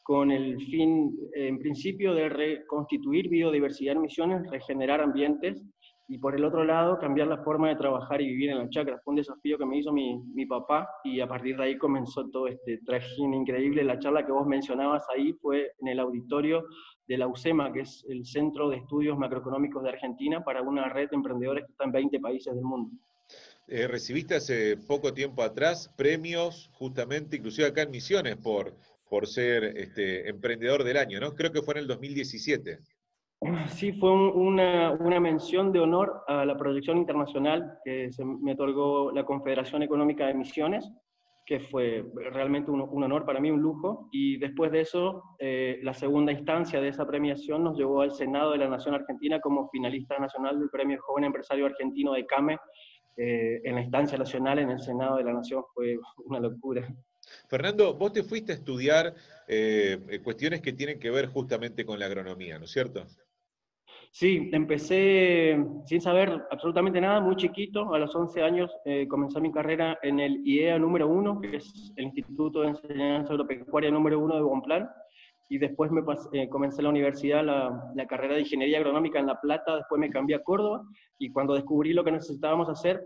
con el fin, en principio, de reconstituir biodiversidad en Misiones, regenerar ambientes, y por el otro lado, cambiar la forma de trabajar y vivir en la chacra. Fue un desafío que me hizo mi papá, y a partir de ahí comenzó todo este trajín increíble. La charla que vos mencionabas ahí fue en el auditorio de la UCEMA, que es el Centro de Estudios Macroeconómicos de Argentina, para una red de emprendedores que está en 20 países del mundo. Recibiste hace poco tiempo atrás premios, justamente, inclusive acá en Misiones, por ser emprendedor del año, ¿no? Creo que fue en el 2017. Sí, fue una mención de honor a la proyección internacional que me otorgó la Confederación Económica de Misiones, que fue realmente un honor para mí, un lujo, y después de eso, la segunda instancia de esa premiación nos llevó al Senado de la Nación Argentina como finalista nacional del Premio Joven Empresario Argentino de CAME, en la instancia nacional en el Senado de la Nación. Fue una locura. Fernando, vos te fuiste a estudiar cuestiones que tienen que ver justamente con la agronomía, ¿no es cierto? Sí, empecé sin saber absolutamente nada, muy chiquito. A los 11 años comencé mi carrera en el IEA número 1, que es el Instituto de Enseñanza Agropecuaria número 1 de Bonplan, y después comencé la universidad, la carrera de Ingeniería Agronómica en La Plata. Después me cambié a Córdoba, y cuando descubrí lo que necesitábamos hacer,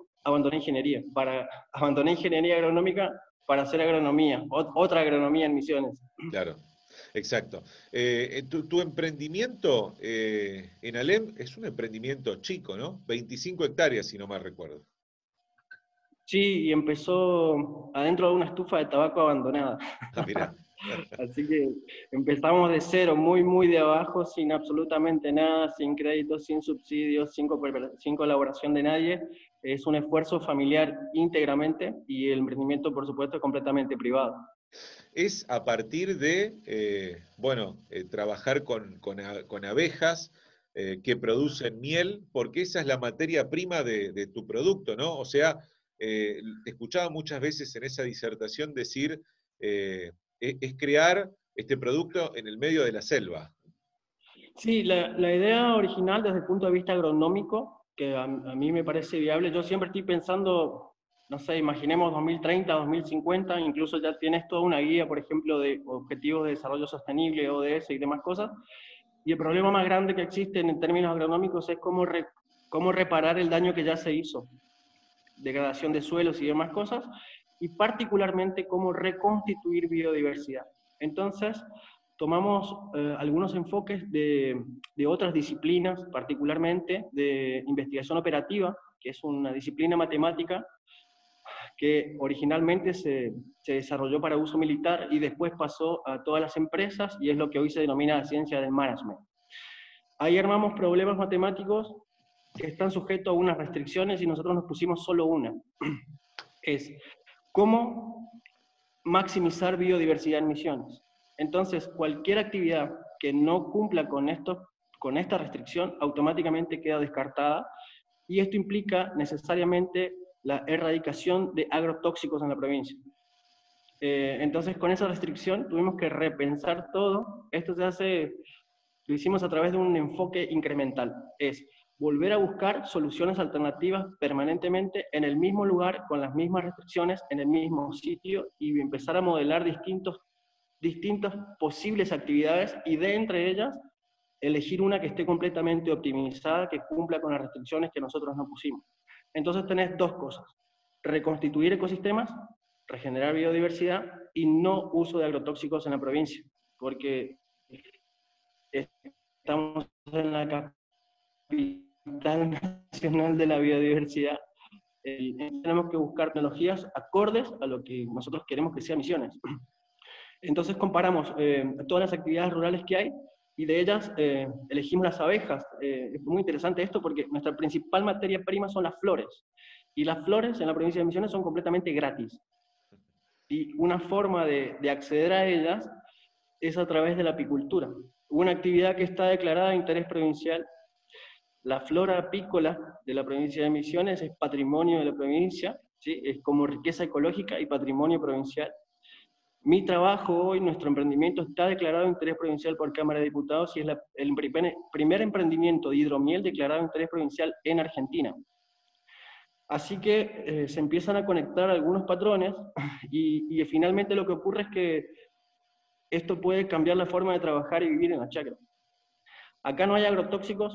abandoné Ingeniería Agronómica para hacer agronomía, otra agronomía en Misiones. Claro, exacto. Tu emprendimiento en Alem es un emprendimiento chico, ¿no? 25 hectáreas, si no mal recuerdo. Sí, y empezó adentro de una estufa de tabaco abandonada. Ah, mirá. Así que empezamos de cero, muy, muy de abajo, sin absolutamente nada, sin créditos, sin subsidios, sin colaboración de nadie. Es un esfuerzo familiar íntegramente, y el emprendimiento, por supuesto, es completamente privado. Es a partir de, trabajar con abejas que producen miel, porque esa es la materia prima de tu producto, ¿no? O sea, te escuchaba muchas veces en esa disertación decir, es crear este producto en el medio de la selva. Sí, la idea original desde el punto de vista agronómico, que a mí me parece viable. Yo siempre estoy pensando, no sé, imaginemos 2030, 2050, incluso ya tienes toda una guía, por ejemplo, de Objetivos de Desarrollo Sostenible, ODS y demás cosas, y el problema más grande que existe en términos agronómicos es cómo reparar el daño que ya se hizo, degradación de suelos y demás cosas, y particularmente cómo reconstituir biodiversidad. Entonces, tomamos algunos enfoques de otras disciplinas, particularmente de investigación operativa, que es una disciplina matemática que originalmente se desarrolló para uso militar y después pasó a todas las empresas, y es lo que hoy se denomina ciencia del management. Ahí armamos problemas matemáticos que están sujetos a unas restricciones, y nosotros nos pusimos solo una. Es cómo maximizar biodiversidad en Misiones. Entonces, cualquier actividad que no cumpla con esta restricción automáticamente queda descartada, y esto implica necesariamente la erradicación de agrotóxicos en la provincia. Entonces, con esa restricción tuvimos que repensar todo. Esto lo hicimos a través de un enfoque incremental. Es volver a buscar soluciones alternativas permanentemente en el mismo lugar, con las mismas restricciones, en el mismo sitio, y empezar a modelar distintas posibles actividades, y de entre ellas elegir una que esté completamente optimizada, que cumpla con las restricciones que nosotros nos pusimos. Entonces tenés dos cosas: reconstituir ecosistemas, regenerar biodiversidad, y no uso de agrotóxicos en la provincia, porque estamos en la capital nacional de la biodiversidad. Tenemos que buscar tecnologías acordes a lo que nosotros queremos que sea Misiones. Entonces comparamos todas las actividades rurales que hay, y de ellas elegimos las abejas. Es muy interesante esto porque nuestra principal materia prima son las flores, y las flores en la provincia de Misiones son completamente gratis. Y una forma de acceder a ellas es a través de la apicultura, una actividad que está declarada de interés provincial. La flora apícola de la provincia de Misiones es patrimonio de la provincia, ¿sí? Es como riqueza ecológica y patrimonio provincial. Mi trabajo hoy, nuestro emprendimiento, está declarado de interés provincial por Cámara de Diputados, y es el primer emprendimiento de hidromiel declarado de interés provincial en Argentina. Así que se empiezan a conectar algunos patrones, y finalmente lo que ocurre es que esto puede cambiar la forma de trabajar y vivir en la chacra. Acá no hay agrotóxicos,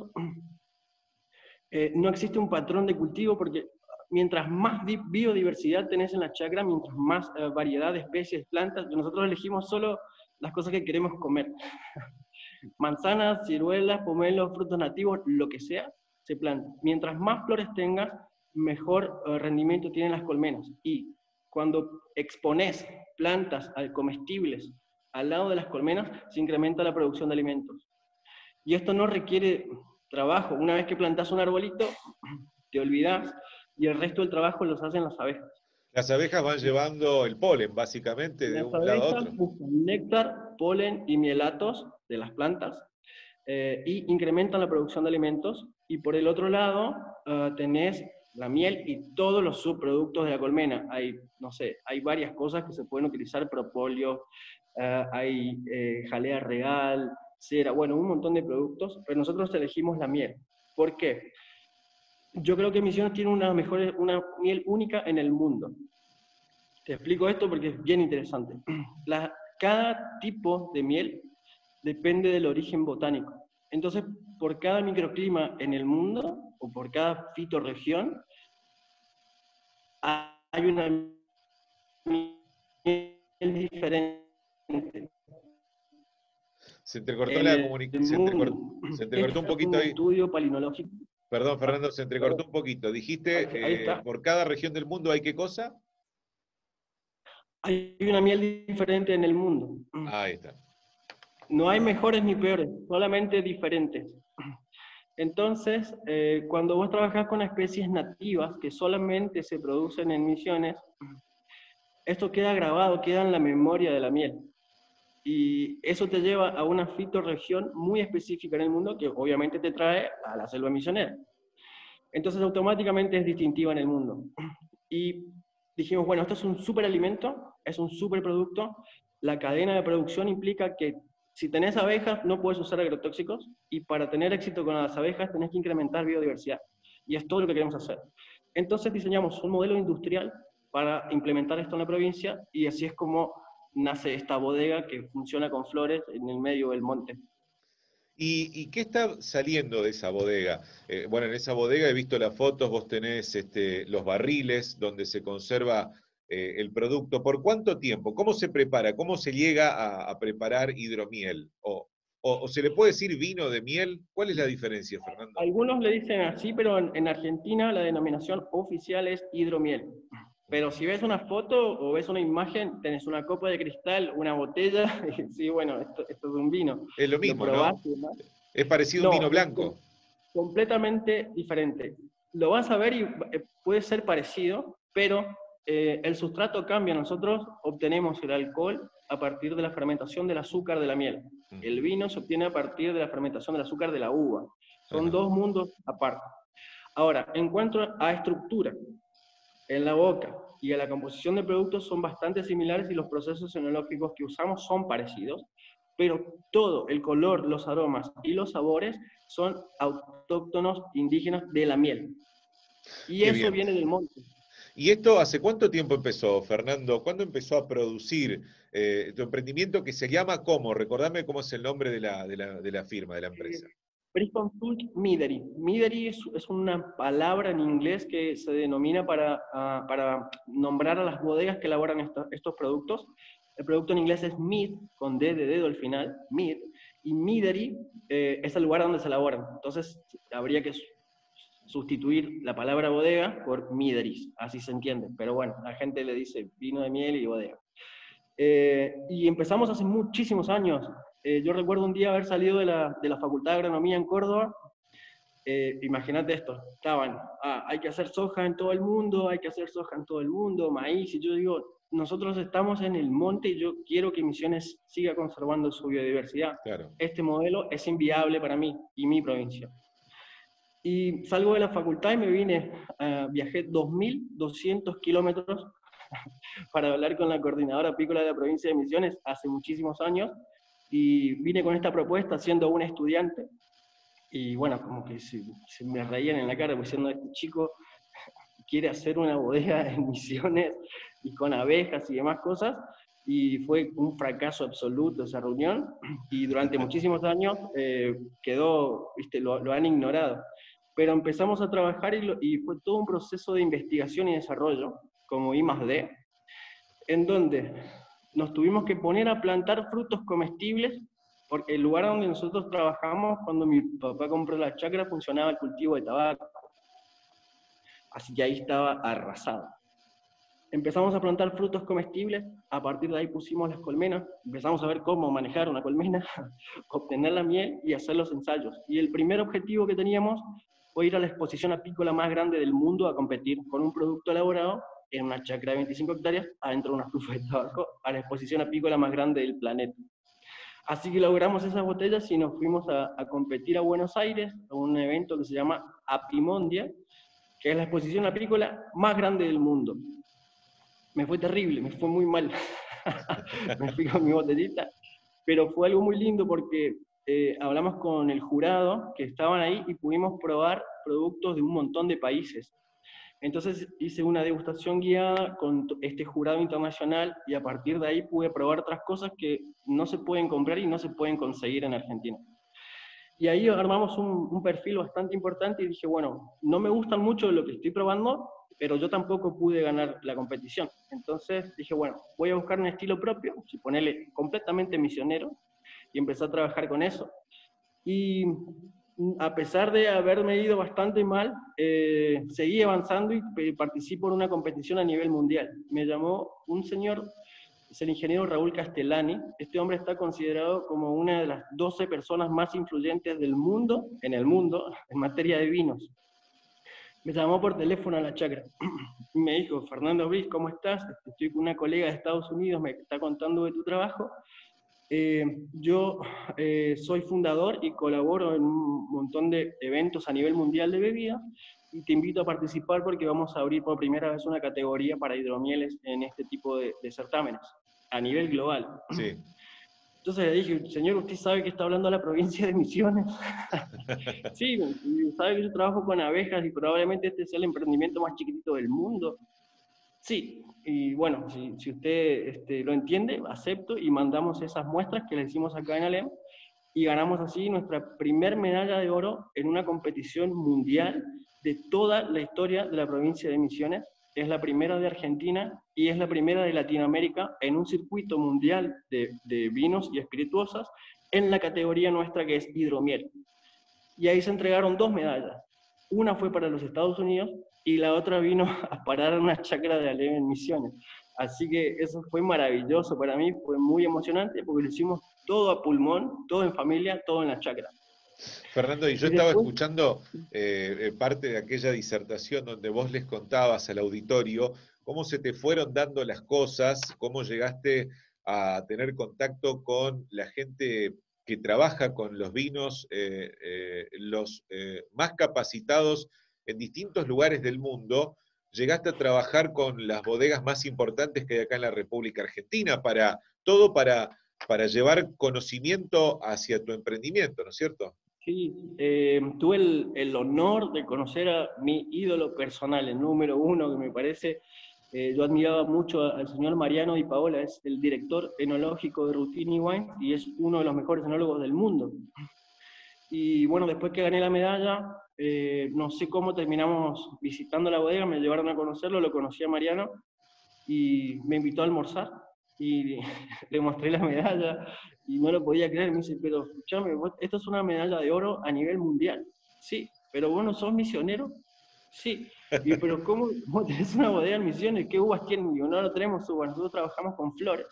no existe un patrón de cultivo porque mientras más biodiversidad tenés en la chacra, mientras más variedad de especies, plantas, nosotros elegimos solo las cosas que queremos comer. Manzanas, ciruelas, pomelos, frutos nativos, lo que sea, se planta. Mientras más flores tengas, mejor rendimiento tienen las colmenas. Y cuando expones plantas comestibles al lado de las colmenas, se incrementa la producción de alimentos. Y esto no requiere trabajo. Una vez que plantas un arbolito, te olvidas y el resto del trabajo los hacen las abejas. Las abejas van llevando el polen, básicamente, de Las un lado a abejas otro. buscan néctar, polen y mielatos de las plantas y incrementan la producción de alimentos. Y por el otro lado, tenés la miel y todos los subproductos de la colmena. Hay, no sé, hay varias cosas que se pueden utilizar, propóleo, hay jalea regal, cera, bueno, un montón de productos, pero nosotros elegimos la miel. ¿Por qué? Yo creo que Misiones tiene una miel única en el mundo. Te explico esto porque es bien interesante. Cada tipo de miel depende del origen botánico. Entonces, por cada microclima en el mundo, o por cada fitorregión, hay una miel diferente. Se entrecortó En la el mundo. se entrecortó Esto un es poquito un ahí. estudio palinológico. Perdón, Fernando, se entrecortó un poquito. Ahí Dijiste, está. por cada región del mundo hay qué cosa. Hay una miel diferente en el mundo. Ahí está. No hay mejores ni peores, solamente diferentes. Entonces, cuando vos trabajás con especies nativas que solamente se producen en Misiones, esto queda grabado, queda en la memoria de la miel. Y eso te lleva a una fitorregión muy específica en el mundo que obviamente te trae a la selva misionera. Entonces automáticamente es distintiva en el mundo. Y dijimos, bueno, esto es un superalimento, es un superproducto. La cadena de producción implica que si tenés abejas no puedes usar agrotóxicos y para tener éxito con las abejas tenés que incrementar biodiversidad. Y es todo lo que queremos hacer. Entonces diseñamos un modelo industrial para implementar esto en la provincia y así es como nace esta bodega que funciona con flores en el medio del monte. ¿Y qué está saliendo de esa bodega? Bueno, en esa bodega he visto las fotos, vos tenés los barriles donde se conserva el producto. ¿Por cuánto tiempo? ¿Cómo se prepara? ¿Cómo se llega a preparar hidromiel? ¿O se le puede decir vino de miel? ¿Cuál es la diferencia, Fernando? Algunos le dicen así, pero en Argentina la denominación oficial es hidromiel. Pero si ves una foto o ves una imagen, tenés una copa de cristal, una botella, y sí, bueno, esto es un vino. Es lo Lo mismo, probás ¿no? y demás. Es parecido a un No, vino blanco. completamente diferente. Lo vas a ver y puede ser parecido, pero el sustrato cambia. Nosotros obtenemos el alcohol a partir de la fermentación del azúcar de la miel. El vino se obtiene a partir de la fermentación del azúcar de la uva. Son dos mundos aparte. Ahora, en cuanto a estructura, en la boca y a la composición de productos son bastante similares y los procesos enológicos que usamos son parecidos, pero todo, el color, los aromas y los sabores son autóctonos indígenas de la miel. Y Qué eso bien. viene del monte. ¿Y esto hace cuánto tiempo empezó, Fernando? ¿Cuándo empezó a producir tu emprendimiento que se llama cómo? Recordame cómo es el nombre de la firma, de la empresa. Pre-consult Mideri. Mideri es una palabra en inglés que se denomina para nombrar a las bodegas que elaboran estos productos. El producto en inglés es Mead, con D de dedo al final, Mead, y Mideri es el lugar donde se elaboran. Entonces habría que sustituir la palabra bodega por Mideris, así se entiende. Pero bueno, la gente le dice vino de miel y bodega. Y empezamos hace muchísimos años. Yo recuerdo un día haber salido de la Facultad de Agronomía en Córdoba. Imagínate esto, estaban, hay que hacer soja en todo el mundo, hay que hacer soja en todo el mundo, maíz, y yo digo, nosotros estamos en el monte y yo quiero que Misiones siga conservando su biodiversidad. Claro. Este modelo es inviable para mí y mi provincia. Y salgo de la facultad y me vine, viajé 2.200 kilómetros para hablar con la coordinadora apícola de la provincia de Misiones hace muchísimos años, y vine con esta propuesta siendo un estudiante, y bueno, como que se me reían en la cara diciendo, este chico quiere hacer una bodega en Misiones, y con abejas y demás cosas, y fue un fracaso absoluto esa reunión, y durante muchísimos años quedó, ¿viste? Lo han ignorado. Pero empezamos a trabajar y fue todo un proceso de investigación y desarrollo, como I+D, en donde nos tuvimos que poner a plantar frutos comestibles, porque el lugar donde nosotros trabajamos, cuando mi papá compró la chacra, funcionaba el cultivo de tabaco. Así que ahí estaba arrasado. Empezamos a plantar frutos comestibles, a partir de ahí pusimos las colmenas, empezamos a ver cómo manejar una colmena, obtener la miel y hacer los ensayos. Y el primer objetivo que teníamos fue ir a la exposición apícola más grande del mundo a competir con un producto elaborado en una chacra de 25 hectáreas, adentro de una estufa de tabaco, a la exposición apícola más grande del planeta. Así que logramos esas botellas y nos fuimos a competir a Buenos Aires, a un evento que se llama Apimondia, que es la exposición apícola más grande del mundo. Me fue terrible, me fue muy mal. Me fui con mi botellita, pero fue algo muy lindo porque hablamos con el jurado que estaban ahí y pudimos probar productos de un montón de países. Entonces hice una degustación guiada con este jurado internacional y a partir de ahí pude probar otras cosas que no se pueden comprar y no se pueden conseguir en Argentina. Y ahí armamos un perfil bastante importante y dije, bueno, no me gustan mucho lo que estoy probando, pero yo tampoco pude ganar la competición. Entonces dije, bueno, voy a buscar un estilo propio, y ponerle completamente misionero, y empecé a trabajar con eso. Y a pesar de haberme ido bastante mal, seguí avanzando y participo en una competición a nivel mundial. Me llamó un señor, es el ingeniero Raúl Castellani. Este hombre está considerado como una de las 12 personas más influyentes del mundo, en materia de vinos. Me llamó por teléfono a la chacra. Me dijo, Fernando Briz, ¿cómo estás? Estoy con una colega de Estados Unidos, me está contando de tu trabajo. Yo soy fundador y colaboro en un montón de eventos a nivel mundial de bebidas y te invito a participar porque vamos a abrir por primera vez una categoría para hidromieles en este tipo de certámenes a nivel global. Sí. Entonces le dije, señor, ¿usted sabe que está hablando a la provincia de Misiones? Sí, sabe que yo trabajo con abejas y probablemente este sea el emprendimiento más chiquitito del mundo. Sí, y bueno, si usted lo entiende, acepto y mandamos esas muestras que le hicimos acá en Alem y ganamos así nuestra primer medalla de oro en una competición mundial de toda la historia de la provincia de Misiones. Es la primera de Argentina y es la primera de Latinoamérica en un circuito mundial de vinos y espirituosas en la categoría nuestra que es hidromiel. Y ahí se entregaron 2 medallas. Una fue para los Estados Unidos y la otra vino a parar a una chacra de Alem en Misiones. Así que eso fue maravilloso para mí, fue muy emocionante porque lo hicimos todo a pulmón, todo en familia, todo en la chacra. Fernando, y yo Y estaba después, escuchando parte de aquella disertación donde vos les contabas al auditorio cómo se te fueron dando las cosas, cómo llegaste a tener contacto con la gente que trabaja con los vinos, los más capacitados en distintos lugares del mundo, llegaste a trabajar con las bodegas más importantes que hay acá en la República Argentina, para llevar conocimiento hacia tu emprendimiento, ¿no es cierto? sí, tuve el honor de conocer a mi ídolo personal, el número uno, que me parece, yo admiraba mucho al señor Mariano Di Paola, es el director enológico de Rutini Wine y es uno de los mejores enólogos del mundo. Y bueno, después que gané la medalla, no sé cómo terminamos visitando la bodega, me llevaron a conocerlo, lo conocí a Mariano y me invitó a almorzar y le mostré la medalla y no lo podía creer. Me dice, pero escúchame, esto es una medalla de oro a nivel mundial. Sí, pero vos no sos misionero. Sí, y pero ¿cómo tenés una bodega en Misiones? ¿Qué uvas tienen? Digo, no tenemos uvas, nosotros trabajamos con flores.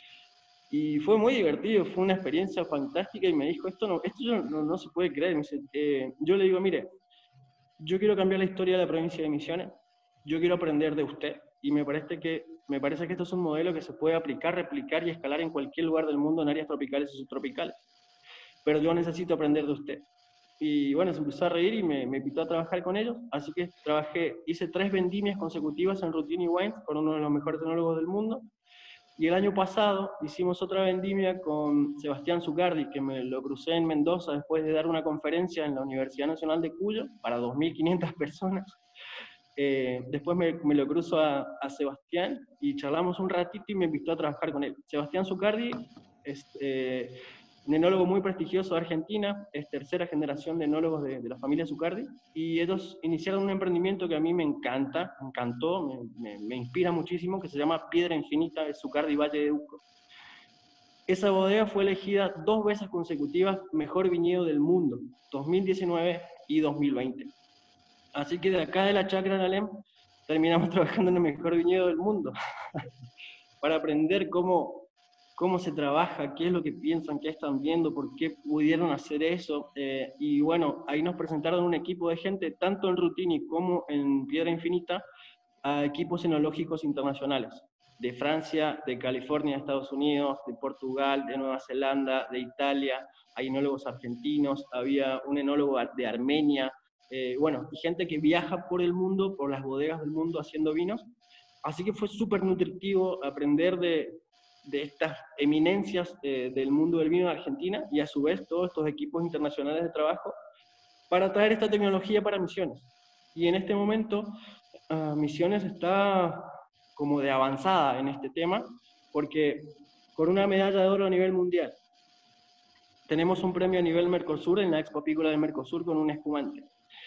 Y fue muy divertido, fue una experiencia fantástica y me dijo, esto no se puede creer. Me dice, yo le digo, mire, yo quiero cambiar la historia de la provincia de Misiones, yo quiero aprender de usted y me parece que esto es un modelo que se puede aplicar, replicar y escalar en cualquier lugar del mundo en áreas tropicales y subtropicales. Pero yo necesito aprender de usted. Y bueno, se empezó a reír y me invitó a trabajar con ellos, así que hice 3 vendimias consecutivas en Rutini Wines con uno de los mejores enólogos del mundo. Y el año pasado hicimos otra vendimia con Sebastián Zucardi, que me lo crucé en Mendoza después de dar una conferencia en la Universidad Nacional de Cuyo para 2.500 personas. Después me lo cruzo a Sebastián y charlamos un ratito y me invitó a trabajar con él. Sebastián Zucardi es un enólogo muy prestigioso de Argentina, es tercera generación de enólogos de la familia Zucardi, y ellos iniciaron un emprendimiento que a mí me encantó, me inspira muchísimo, que se llama Piedra Infinita de Zucardi Valle de Uco. Esa bodega fue elegida 2 veces consecutivas mejor viñedo del mundo, 2019 y 2020. Así que de acá de la chacra en Alem terminamos trabajando en el mejor viñedo del mundo para aprender cómo se trabaja, qué es lo que piensan, qué están viendo, por qué pudieron hacer eso. Y bueno, ahí nos presentaron un equipo de gente, tanto en Rutini como en Piedra Infinita, a equipos enológicos internacionales, de Francia, de California, de Estados Unidos, de Portugal, de Nueva Zelanda, de Italia, hay enólogos argentinos, había un enólogo de Armenia, bueno, y gente que viaja por el mundo, por las bodegas del mundo haciendo vinos. Así que fue súper nutritivo aprender de estas eminencias del mundo del vino de Argentina y a su vez todos estos equipos internacionales de trabajo para traer esta tecnología para Misiones. Y en este momento Misiones está como de avanzada en este tema, porque con una medalla de oro a nivel mundial, tenemos un premio a nivel Mercosur en la Expo Apícola de Mercosur con un espumante.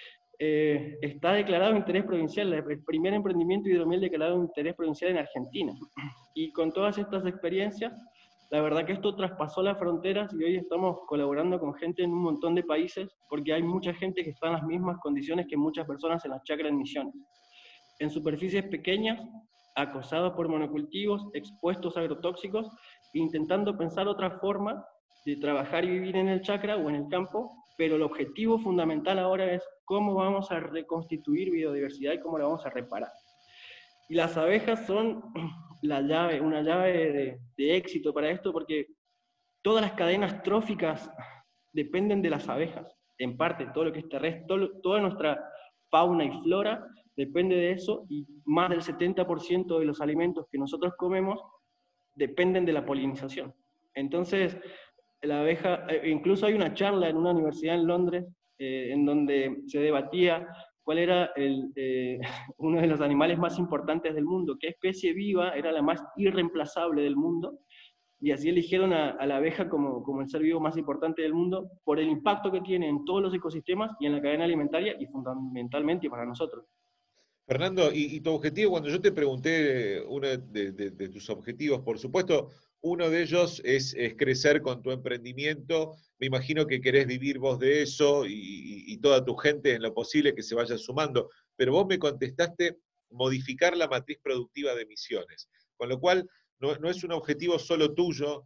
Está declarado de interés provincial, el primer emprendimiento hidromiel declarado de interés provincial en Argentina. Y con todas estas experiencias, la verdad que esto traspasó las fronteras y hoy estamos colaborando con gente en un montón de países, porque hay mucha gente que está en las mismas condiciones que muchas personas en las chacras en Misiones. En superficies pequeñas, acosados por monocultivos, expuestos a agrotóxicos, intentando pensar otra forma de trabajar y vivir en el chacra o en el campo, pero el objetivo fundamental ahora es cómo vamos a reconstituir biodiversidad y cómo la vamos a reparar. Y las abejas son la llave, una llave de éxito para esto, porque todas las cadenas tróficas dependen de las abejas, en parte, todo lo que es terrestre, toda nuestra fauna y flora depende de eso, y más del 70% de los alimentos que nosotros comemos dependen de la polinización. Entonces, la abeja, incluso hay una charla en una universidad en Londres, en donde se debatía cuál era uno de los animales más importantes del mundo, qué especie viva era la más irreemplazable del mundo, y así eligieron a la abeja como el ser vivo más importante del mundo por el impacto que tiene en todos los ecosistemas y en la cadena alimentaria y fundamentalmente para nosotros. Fernando, y tu objetivo, cuando yo te pregunté uno de tus objetivos, por supuesto, uno de ellos es crecer con tu emprendimiento. Me imagino que querés vivir vos de eso y toda tu gente en lo posible que se vaya sumando. Pero vos me contestaste modificar la matriz productiva de Misiones. Con lo cual, no es un objetivo solo tuyo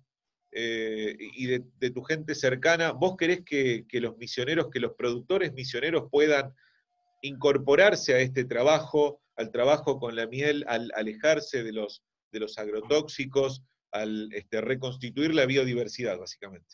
y de tu gente cercana. Vos querés que los misioneros, que los productores misioneros puedan incorporarse a este trabajo, al trabajo con la miel, al alejarse de los agrotóxicos, al reconstituir la biodiversidad, básicamente.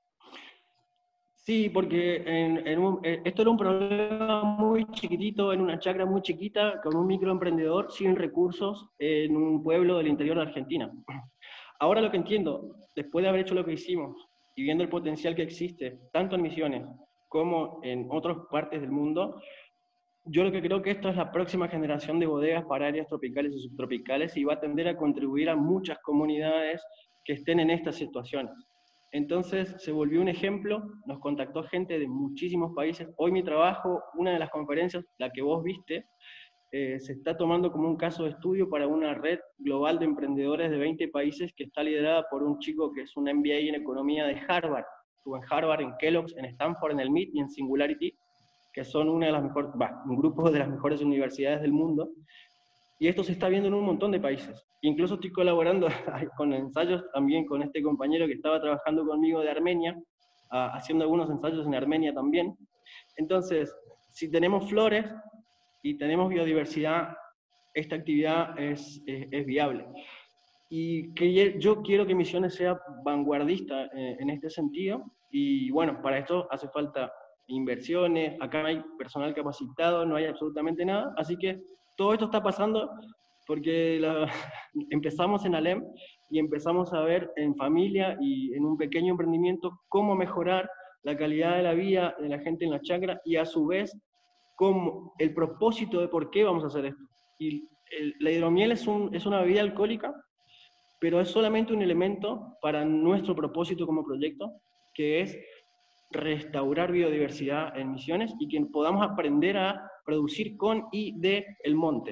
Sí, porque esto era un problema muy chiquitito, en una chacra muy chiquita, con un microemprendedor sin recursos en un pueblo del interior de Argentina. Ahora lo que entiendo, después de haber hecho lo que hicimos y viendo el potencial que existe, tanto en Misiones como en otras partes del mundo, yo lo que creo que esto es la próxima generación de bodegas para áreas tropicales y subtropicales y va a tender a contribuir a muchas comunidades que estén en estas situaciones. Entonces se volvió un ejemplo, nos contactó gente de muchísimos países. Hoy mi trabajo, una de las conferencias, la que vos viste, se está tomando como un caso de estudio para una red global de emprendedores de 20 países que está liderada por un chico que es un MBA en economía de Harvard. Estuvo en Harvard, en Kellogg's, en Stanford, en el MIT y en Singularity, que son una de las mejores, un grupo de las mejores universidades del mundo, y esto se está viendo en un montón de países. Incluso estoy colaborando con ensayos también con este compañero que estaba trabajando conmigo de Armenia, haciendo algunos ensayos en Armenia también. Entonces, si tenemos flores y tenemos biodiversidad, esta actividad es viable. Y que yo quiero que Misiones sea vanguardista en este sentido, y bueno, para esto hace falta inversiones, acá no hay personal capacitado, no hay absolutamente nada, así que todo esto está pasando porque empezamos en Alem y empezamos a ver en familia y en un pequeño emprendimiento cómo mejorar la calidad de la vida de la gente en la chacra y a su vez como el propósito de por qué vamos a hacer esto. Y la hidromiel es una bebida alcohólica, pero es solamente un elemento para nuestro propósito como proyecto, que es restaurar biodiversidad en Misiones y que podamos aprender a producir con y de el monte.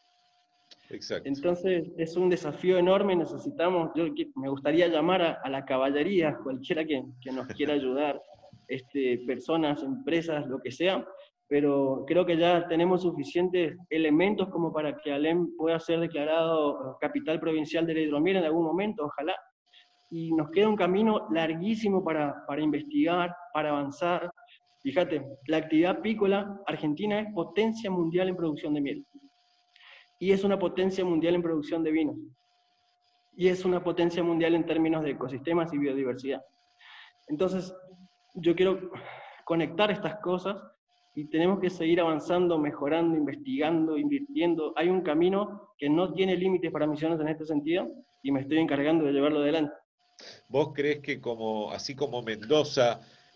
Exacto. Entonces es un desafío enorme, me gustaría llamar a la caballería, cualquiera que nos quiera ayudar, personas, empresas, lo que sea, pero creo que ya tenemos suficientes elementos como para que Alem pueda ser declarado capital provincial de la hidromiel en algún momento, ojalá, y nos queda un camino larguísimo para investigar, para avanzar. Fíjate, la actividad apícola argentina es potencia mundial en producción de miel, y es una potencia mundial en producción de vinos, y es una potencia mundial en términos de ecosistemas y biodiversidad. Entonces, yo quiero conectar estas cosas y tenemos que seguir avanzando, mejorando, investigando, invirtiendo. Hay un camino que no tiene límites para Misiones en este sentido y me estoy encargando de llevarlo adelante. ¿Vos crees que así como Mendoza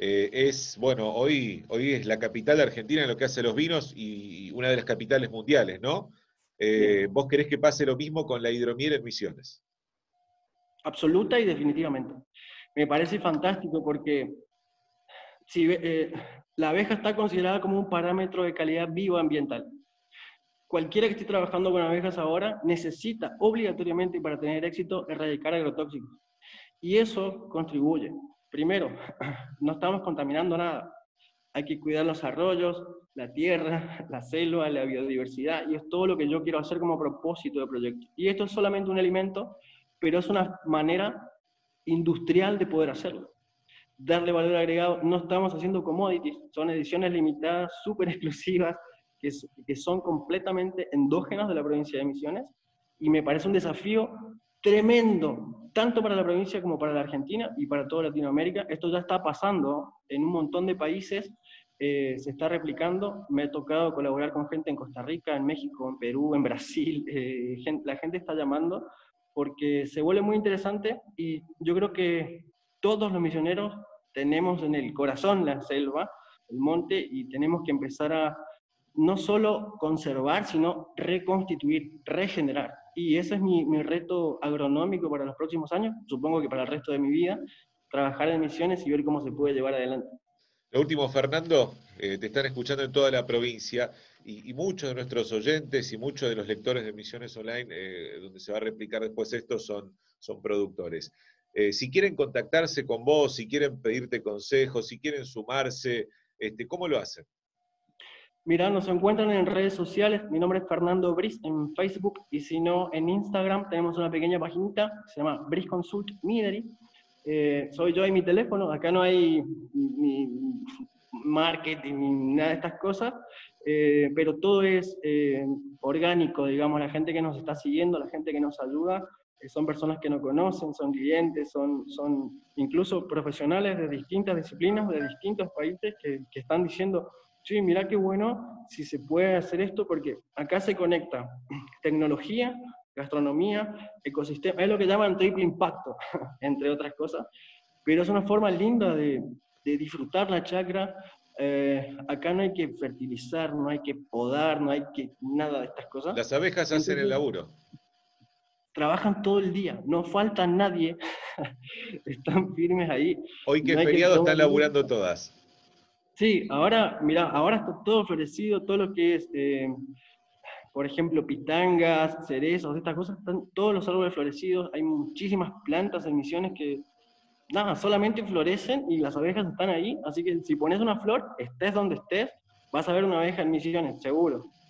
bueno, hoy es la capital de Argentina en lo que hace los vinos y una de las capitales mundiales, ¿no? ¿Vos querés que pase lo mismo con la hidromiel en Misiones? Absoluta y definitivamente. Me parece fantástico porque si, la abeja está considerada como un parámetro de calidad bioambiental. Cualquiera que esté trabajando con abejas ahora necesita obligatoriamente, para tener éxito, erradicar agrotóxicos. Y eso contribuye. Primero, no estamos contaminando nada. Hay que cuidar los arroyos, la tierra, la selva, la biodiversidad, y es todo lo que yo quiero hacer como propósito de proyecto. Y esto es solamente un alimento, pero es una manera industrial de poder hacerlo. Darle valor agregado, no estamos haciendo commodities, son ediciones limitadas, súper exclusivas, que son completamente endógenas de la provincia de Misiones, y me parece un desafío tremendo, tanto para la provincia como para la Argentina y para toda Latinoamérica. Esto ya está pasando en un montón de países, se está replicando. Me ha tocado colaborar con gente en Costa Rica, en México, en Perú, en Brasil. La gente está llamando porque se vuelve muy interesante, y yo creo que todos los misioneros tenemos en el corazón la selva, el monte, y tenemos que empezar a no solo conservar, sino reconstituir, regenerar. Y ese es mi reto agronómico para los próximos años, supongo que para el resto de mi vida, trabajar en Misiones y ver cómo se puede llevar adelante. Lo último, Fernando, te están escuchando en toda la provincia y muchos de nuestros oyentes y muchos de los lectores de Misiones Online, donde se va a replicar después esto, son productores. Si quieren contactarse con vos, si quieren pedirte consejos, si quieren sumarse, ¿cómo lo hacen? Mira, nos encuentran en redes sociales. Mi nombre es Fernando Briz en Facebook, y si no, en Instagram tenemos una pequeña paginita que se llama Briz Consult Mideri. Soy yo y mi teléfono. Acá no hay ni marketing ni nada de estas cosas, pero todo es orgánico, digamos. La gente que nos está siguiendo, la gente que nos ayuda, son personas que nos conocen, son clientes, son incluso profesionales de distintas disciplinas, de distintos países, que están diciendo: sí, mirá qué bueno si se puede hacer esto, porque acá se conecta tecnología, gastronomía, ecosistema, es lo que llaman triple impacto, entre otras cosas, pero es una forma linda de disfrutar la chacra. Acá no hay que fertilizar, no hay que podar, no hay que nada de estas cosas. Las abejas hacen el Entonces, laburo. trabajan todo el día, no falta nadie, están firmes ahí. Hoy que No es hay que feriado están dormir. laburando todas. Sí, ahora, mira, ahora está todo florecido, todo lo que es, por ejemplo, pitangas, cerezos, estas cosas, están todos los árboles florecidos. Hay muchísimas plantas en Misiones que, nada, solamente florecen y las abejas están ahí. Así que si pones una flor, estés donde estés, vas a ver una abeja en Misiones, seguro.